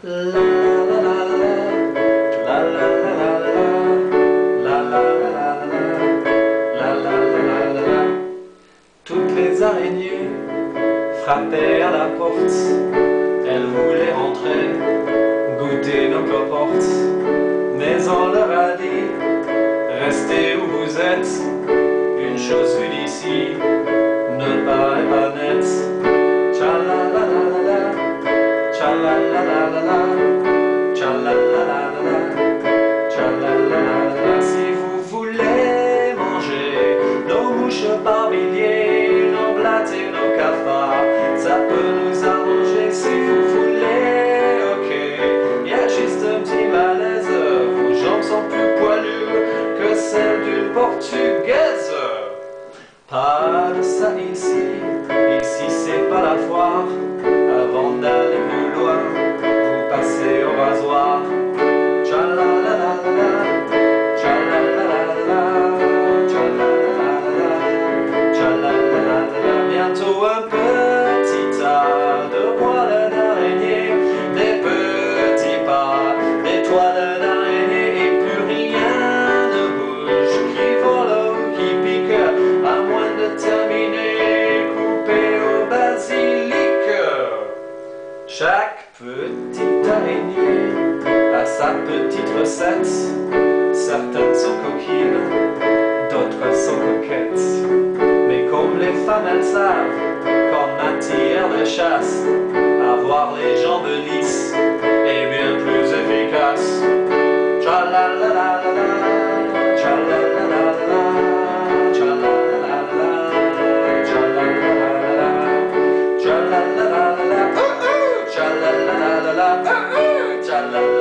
Toutes les araignées frappaient à la porte. Elles voulaient rentrer, goûter nos cloportes. Mais on leur a dit, restez où vous êtes. Une chose vue d'ici ne paraît pas nette. Tcha-la-la-la-la-la, tcha-la-la-la-la-la, tcha-la-la-la-la-la, tcha-la-la-la-la. Si vous voulez manger nos mouches par milliers, nos blattes et nos cafards, ça peut nous arranger. Si vous voulez, ok, y a juste un petit malaise. Vos jambes sont plus poilues que celles d'une portugaise. Pas de ça ici, ici c'est pas la foire. Avant d'aller plus loin, vous passez au rasoir. Tcha-la-la-la-la-la, tcha-la-la-la-la-la, tcha-la-la-la-la-la, tcha-la-la-la-la. Bientôt un petit tas de poils d'araignée, des petits pas, des toiles d'araignée, et plus rien ne bouge, qui vole ou qui pique, à moins de terminer coupé au basilic. Chaque petite araignée a sa petite recette. Certaines sont coquines, d'autres sont coquettes. Mais comme les femmes elles savent, qu'en matière de chasse, avoir les jambes lisses est bien plus efficace. Tcha-la-la-la-la-la, tcha-la-la-la-la-la, tcha-la-la-la-la-la, tcha-la-la-la-la-la, tcha-la-la-la-la-la, tcha-la-la-la-la-la, tcha-la-la-la-la-la.